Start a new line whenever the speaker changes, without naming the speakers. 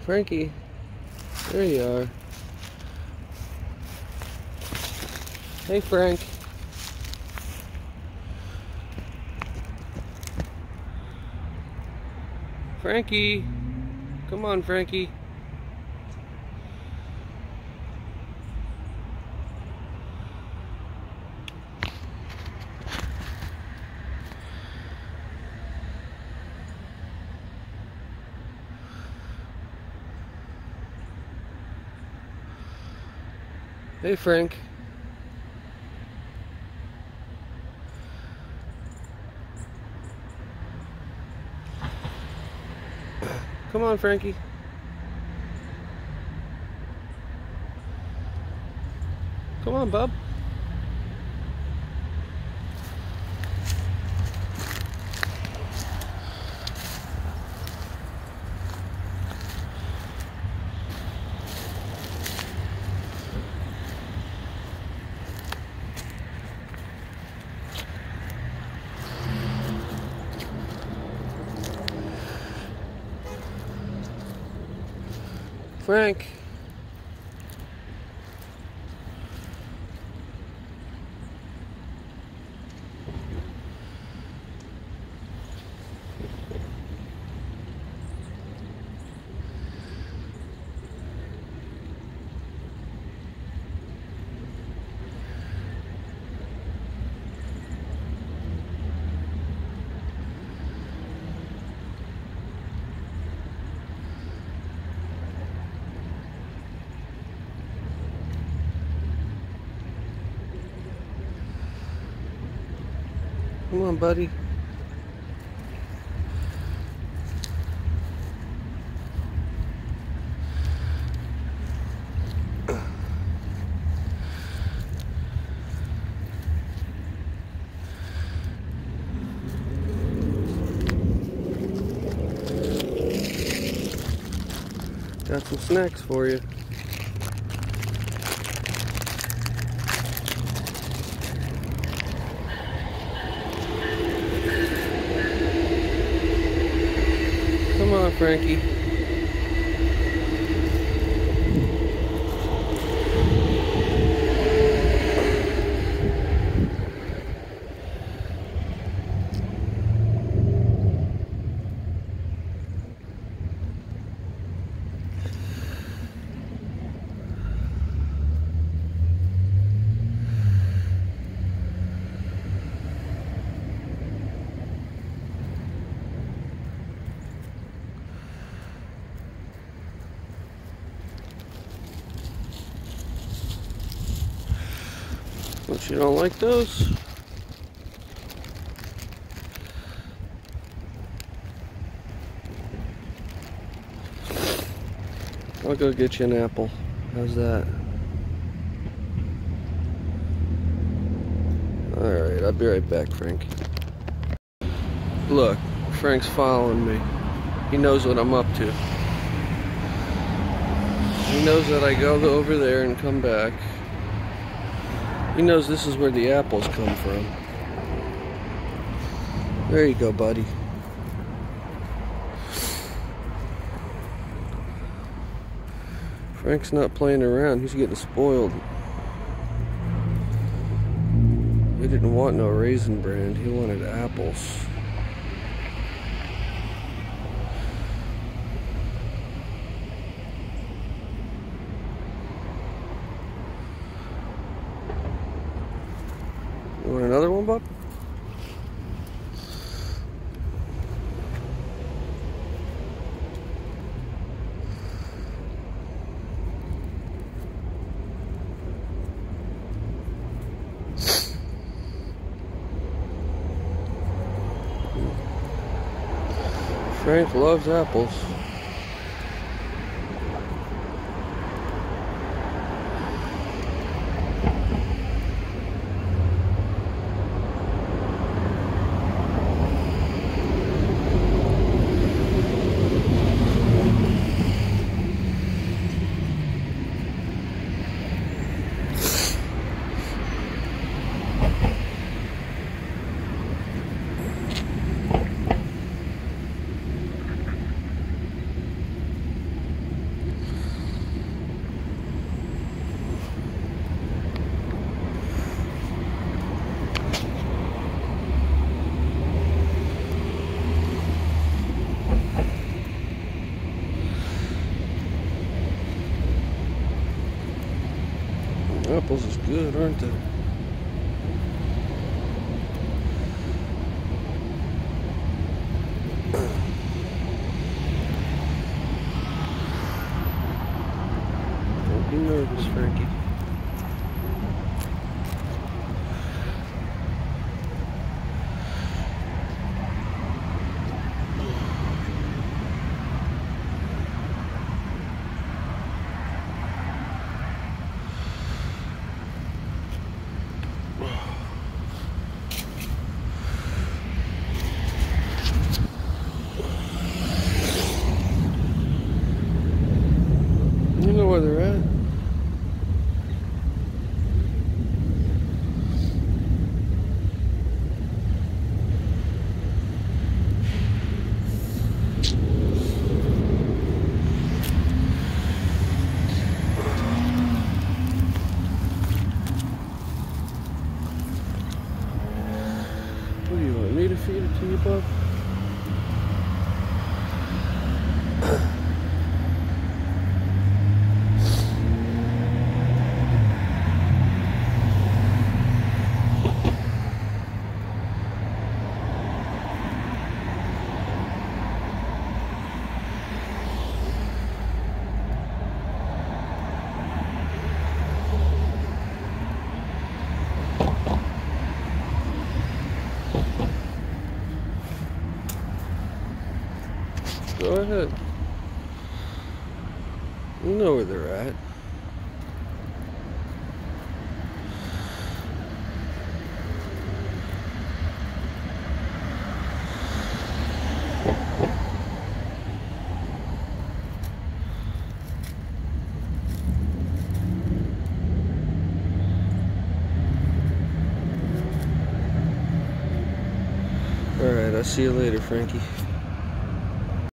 Frankie, there you are. Hey, Frank. Frankie, come on, Frankie. Hey, Frank. Come on, Frankie. Come on, bub. Frank. Come on, buddy. Got some snacks for you. Come on, Frankie. But you don't like those? I'll go get you an apple. How's that? Alright, I'll be right back, Frank. Look, Frank's following me. He knows what I'm up to. He knows that I go over there and come back. He knows this is where the apples come from. There you go, buddy. Frank's not playing around. He's getting spoiled. He didn't want no Raisin Bran. He wanted apples. You want another one, bub? Frank loves apples. good, aren't they? Don't be nervous, Frankie. You know where they're at. What do you want me to feed it to you, bub? Go ahead. You know where they're at. Alright, I'll see you later, Frankie.